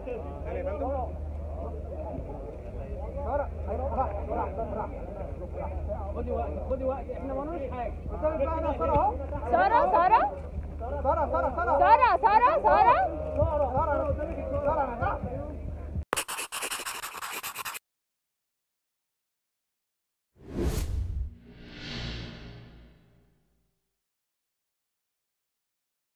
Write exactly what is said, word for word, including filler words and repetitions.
سارة راح راح راح خدي وقت خدي وقت احنا ما لناش حاجه. سارة سارة اهو. سارة سارة سارة سارة سارة سارة سارة سارة سارة سارة انا قدامك. سارة انا تحت.